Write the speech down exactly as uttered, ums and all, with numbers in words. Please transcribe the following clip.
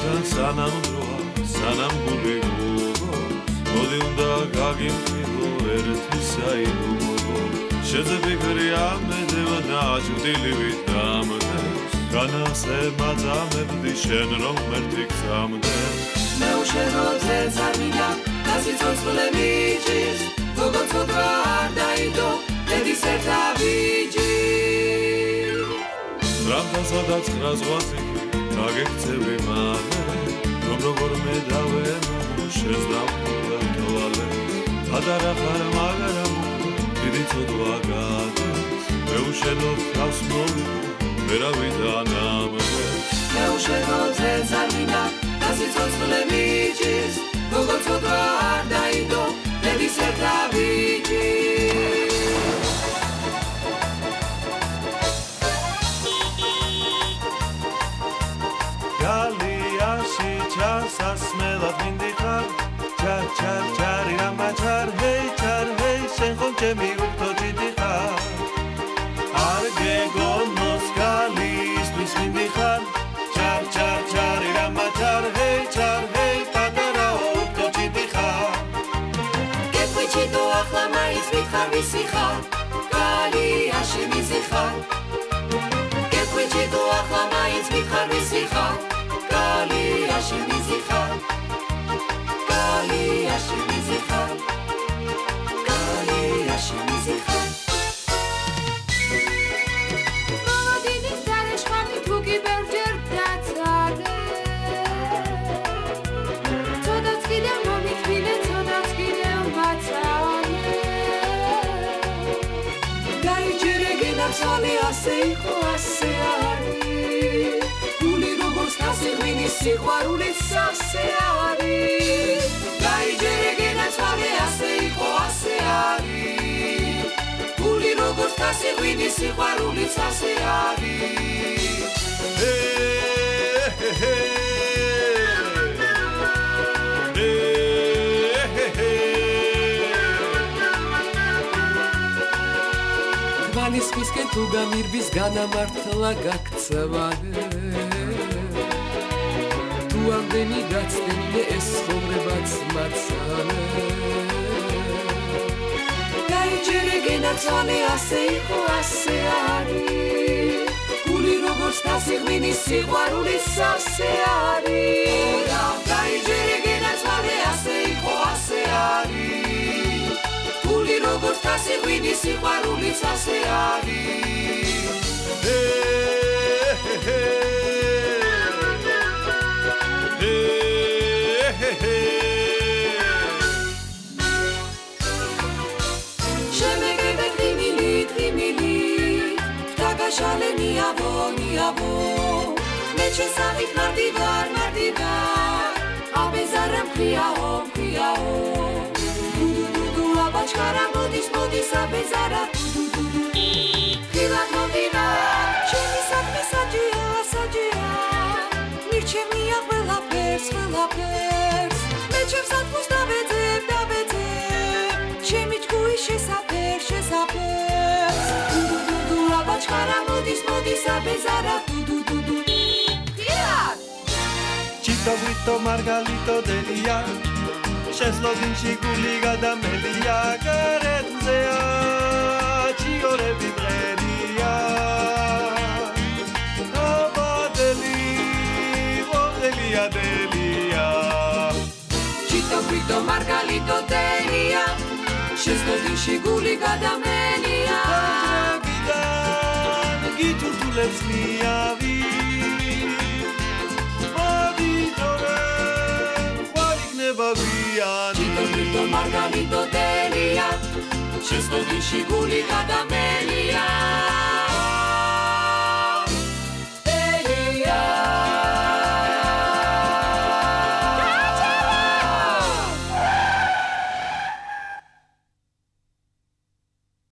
Თან სანამ დროა, სანამ გული გულო, მოდი უნდა გაგიმყიდო ერთი საიდუმლო. შეძებიგრი ამედევა ნაჯვლივით დამდეს, განასე მაძამებდი შენ რომ ერთი გწამდეს. მე უშენოზე ზარმინა, გასიცოცხლე მიჭირს, როგორც ოდრა არ დაიდო, დედის ერთა ბიჭი. რამდენსადა ცხრა ზღვასიქი, გაგექცევი მალე, რომ როგორ მე დავემო, შენს დავყურე თვალე. ადარა ხარ მაგრამ, დიდი ცოდვა გადის, მე უშენოდ თავს მოვიდო, ვერავინ დანამდეს. მე უშენოზე ზარმინა, გასიცოცხლე მიჭირს, როგორც ოდრა არ დაიდო, დედის ერთა ბიჭი. გალიაში ჩასასმელად მინდიხარ, ჩარ ჩარ ჩარი რამა ჩარ ჰეი ჩარ ჰეი შენ ხომ ჩემი უფთოჭიდი ხარ. არ გეგონოს გალისთვის მინდიხარ, ჩარ ჩარ ჩარი რამა ჩარ ჰეი ჩარ ჰეი პატარა უფთოჭიდი ხარ. გეხვიჩი თუ ახლა მაინც მითხარ ვისი ხარ, გალიაში ვისი ხარ. გეხვიჩი თუ ახლა მაინც მითხარ ვისი ხარ, გალიაში ვისი ხარ. გალიაში ვისი ხარ, გალიაში ვისი ხარ. მოვადინის დარეშხანი თუ კი ბევრჯერ დაცადე, ცოდაც კიდევ მომითბილე, ცოდაც კიდევ ვაცალე. დაიჯერე გინაცვალე, ასე იყო, ასე არის. გული როგორც თასიღვილის სიყვარულიც ასე არის. დაიჯერე გინაცვალე, ასე იყო, ასე არის. გული როგორც თასიღვილის სიყვარულიც ასე არის. გვალისხმისკენ თუ გამირბის განამართლა გაქცევარე, თუ ამდენი გაცდენილე ეს ცხოვრებაც მაცალე. დაიჯერე გინაცვალე, ასე იყო, ასე არის. გული როგორც თასიღვილის სიყვარულიც ასე არის. დაიჯერე გინაცვალე, ასე იყო, ასე არის. გული როგორც თასიღვილის სიყვარულიც ასე არის. შემეგებე ღიმილით, ღიმილით, ვთაგაშალე ნიავო, ნიავო. მე შესავით მარტივარ, მარტივარ, აბეზარა მქრიაო, მქრიაო. დუდუ დუდუ აბაჩქარა მოდის, მოდის აბეზარა. ხილად მოვდივარ, ჩემი საქმე საჯია, საჯია. მირჩევნია ყველაფერს, ყველაფერს. მე ჩემს ათმოს დავეძებ, დავეძებ, ჩემი ჭკუის შესაფერ, შესაფერს. დუდუ დუდუ აბაჩქარა მოდის, მოდის აბეზარა. დუდუ დუდუ ხილად. ჩიტო ბრიტო მარგალიტო დელია, შესლოდინში გული გადამელია, გარეთზეა ჩიორები ბრელია. აბადელი, ოდელია დელია. ჩიტო ბრიტო მარგალიტო დელია, შესლოდინში გული გადამელია. გიდან გითურთულებს ნიავი, ჩიტო ბრიტო მარგალიტო დელია, შესლოდინში გული გადამელია.